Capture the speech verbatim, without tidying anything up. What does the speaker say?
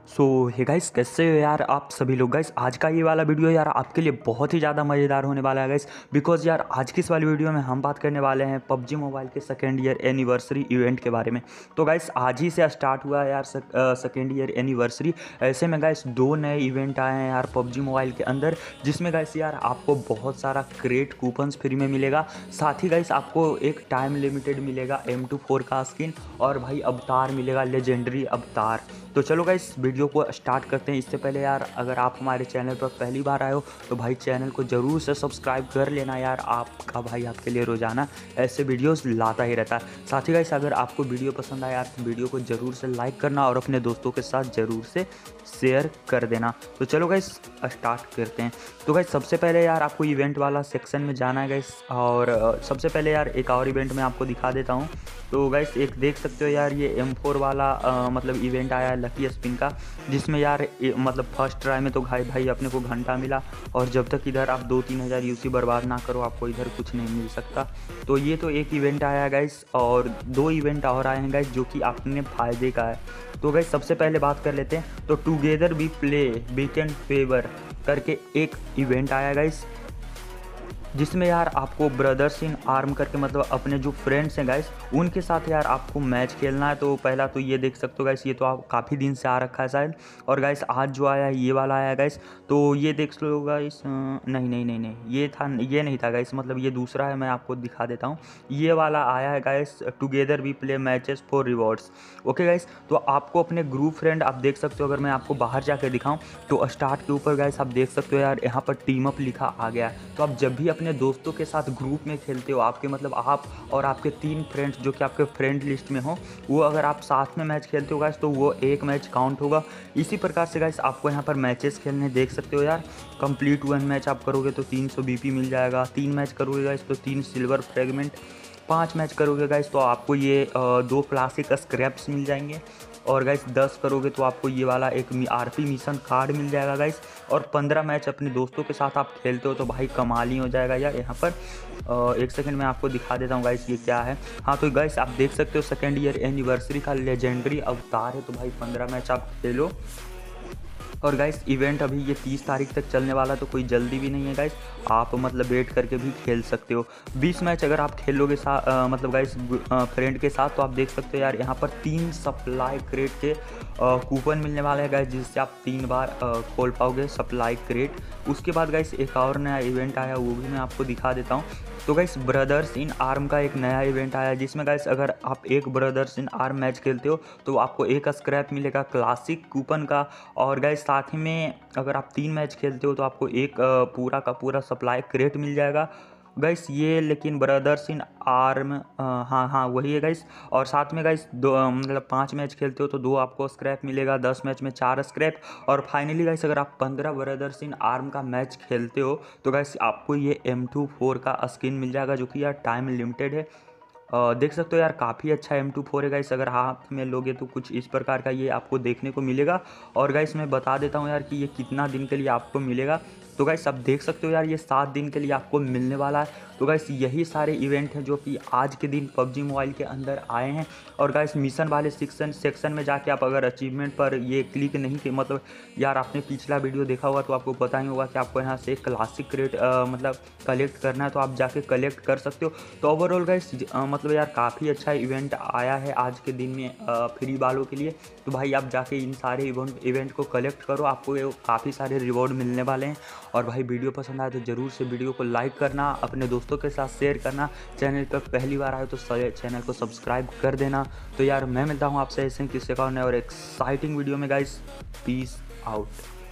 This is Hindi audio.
सो हे गाइस, कैसे हो यार आप सभी लोग। गाइस आज का ये वाला वीडियो यार आपके लिए बहुत ही ज़्यादा मज़ेदार होने वाला है गाइस, बिकॉज यार आज की इस वाली वीडियो में हम बात करने वाले हैं पबजी मोबाइल के सेकेंड ईयर एनिवर्सरी इवेंट के बारे में। तो गाइस आज ही से स्टार्ट हुआ है यार सेकेंड ईयर एनिवर्सरी। ऐसे में गाइस दो नए इवेंट आए हैं यार पबजी मोबाइल के अंदर, जिसमें गाइस यार आपको बहुत सारा क्रेट कूपन्स फ्री में मिलेगा। साथ ही गाइस आपको एक टाइम लिमिटेड मिलेगा एम टू फोर का स्किन, और भाई अवतार मिलेगा, लेजेंडरी अवतार। तो चलो गाइस वीडियो को स्टार्ट करते हैं। इससे पहले यार अगर आप हमारे चैनल पर पहली बार आए हो तो भाई चैनल को ज़रूर से सब्सक्राइब कर लेना यार, आपका भाई आपके लिए रोज़ाना ऐसे वीडियोस लाता ही रहता है। साथ ही गाइस अगर आपको वीडियो पसंद आया तो वीडियो को ज़रूर से लाइक करना और अपने दोस्तों के साथ ज़रूर से शेयर कर देना। तो चलो गाइस स्टार्ट करते हैं। तो गाइस सबसे पहले यार आपको इवेंट वाला सेक्शन में जाना है गाइस, और सबसे पहले यार एक और इवेंट मैं आपको दिखा देता हूँ। तो गाइस एक देख सकते हो यार ये एम फोर वाला आ, मतलब इवेंट आया है लकी स्पिन का, जिसमें यार ए, मतलब फर्स्ट ट्राई में तो भाई भाई अपने को घंटा मिला, और जब तक इधर आप दो तीन हज़ार यूसी बर्बाद ना करो आपको इधर कुछ नहीं मिल सकता। तो ये तो एक इवेंट आया है गाइस, और दो इवेंट और आए हैं गाइस जो कि अपने फ़ायदे का है। तो गाइस सबसे पहले बात कर लेते हैं। तो together we play weekend favour करके एक इवेंट आया गाइस, जिसमें यार आपको ब्रदर्स इन आर्म करके मतलब अपने जो फ्रेंड्स हैं गाइस उनके साथ यार आपको मैच खेलना है। तो पहला तो ये देख सकते हो गाइस, ये तो आप काफ़ी दिन से आ रखा है शायद, और गाइस आज जो आया है ये वाला आया है गाइस। तो ये देख लो गाइस, नहीं नहीं नहीं नहीं ये था, ये नहीं था गाइस, मतलब ये दूसरा है, मैं आपको दिखा देता हूँ। ये वाला आया है guys together we play matches for rewards. Okay guys, तो आपको अपने ग्रुप फ्रेंड आप देख सकते हो, अगर मैं आपको बाहर जाकर दिखाऊँ तो स्टार्ट के ऊपर गाइस आप देख सकते हो यार यहाँ पर टीम अप लिखा आ गया है। तो आप जब भी अपने दोस्तों के साथ ग्रुप में खेलते हो, आपके मतलब आप और आपके तीन फ्रेंड्स जो कि आपके फ्रेंड लिस्ट में हो, वो अगर आप साथ में मैच खेलते हो गाइस तो वो एक मैच काउंट होगा। इसी प्रकार से गाइस आपको यहाँ पर मैचेस खेलने देख सकते हो यार। कंप्लीट वन मैच आप करोगे तो तीन सौ बीपी मिल जाएगा, तीन मैच करोगे गाइस तो तीन सिल्वर फ्रेगमेंट, पाँच मैच करोगे गाइस तो आपको ये दो क्लासिक स्क्रैप्स मिल जाएंगे, और गाइस दस करोगे तो आपको ये वाला एक आरपी मिशन कार्ड मिल जाएगा गाइस, और पंद्रह मैच अपने दोस्तों के साथ आप खेलते हो तो भाई कमाल ही हो जाएगा यार। यहाँ पर एक सेकंड में आपको दिखा देता हूँ गाइस ये क्या है। हाँ तो गाइस आप देख सकते हो सेकेंड ईयर एनिवर्सरी का लेजेंडरी अवतार है, तो भाई पंद्रह मैच आप खेलो। और गाइस इवेंट अभी ये तीस तारीख तक चलने वाला, तो कोई जल्दी भी नहीं है गाइस, आप मतलब वेट करके भी खेल सकते हो। बीस मैच अगर आप खेलोगे सा मतलब गाइस फ्रेंड के साथ, तो आप देख सकते हो यार यहाँ पर तीन सप्लाई क्रेट के कूपन मिलने वाले हैं गाइस, जिससे आप तीन बार आ, खोल पाओगे सप्लाई क्रेट। उसके बाद गाइस एक और नया इवेंट आया, वो भी मैं आपको दिखा देता हूँ। तो गाइस ब्रदर्स इन आर्म का एक नया इवेंट आया है, जिसमें गाइस अगर आप एक ब्रदर्स इन आर्म मैच खेलते हो तो आपको एक स्क्रैप मिलेगा क्लासिक कूपन का, और गाइस साथ ही में अगर आप तीन मैच खेलते हो तो आपको एक पूरा का पूरा सप्लाई क्रेट मिल जाएगा गाइस। ये लेकिन ब्रदर्स इन आर्म हाँ हाँ वही है गाइस। और साथ में गाइस दो मतलब पाँच मैच खेलते हो तो दो आपको स्क्रैप मिलेगा, दस मैच में चार स्क्रैप, और फाइनली गाइस अगर आप पंद्रह ब्रदर्स इन आर्म का मैच खेलते हो तो गाइस आपको ये एम टू फोर का स्किन मिल जाएगा, जो कि यार टाइम लिमिटेड है। Uh, देख सकते हो यार काफ़ी अच्छा एम टू फोर है गाइस, अगर हाथ में लोगे तो कुछ इस प्रकार का ये आपको देखने को मिलेगा। और गाइस मैं बता देता हूँ यार कि ये कितना दिन के लिए आपको मिलेगा। तो गाइस आप देख सकते हो यार ये सात दिन के लिए आपको मिलने वाला है। तो गाइस यही सारे इवेंट हैं जो कि आज के दिन पबजी मोबाइल के अंदर आए हैं। और गाइस मिशन वाले सेक्शन सेक्शन में जाके आप अगर अचीवमेंट पर ये क्लिक नहीं किए, मतलब यार आपने पिछला वीडियो देखा होगा तो आपको पता ही होगा कि आपको यहाँ से क्लासिक क्रेट मतलब कलेक्ट करना है, तो आप जाके कलेक्ट कर सकते हो। तो ओवरऑल गाइस मतलब यार काफ़ी अच्छा इवेंट आया है आज के दिन में फ्री वालों के लिए। तो भाई आप जाके इन सारे इवेंट इवेंट को कलेक्ट करो, आपको काफ़ी सारे रिवॉर्ड मिलने वाले हैं। और भाई वीडियो पसंद आए तो ज़रूर से वीडियो को लाइक करना, अपने दोस्तों के साथ शेयर करना, चैनल पर पहली बार आए तो चैनल को सब्सक्राइब कर देना। तो यार मैं मिलता हूँ आपसे ऐसे किसी और नए और एक्साइटिंग वीडियो में गाइस, पीस आउट।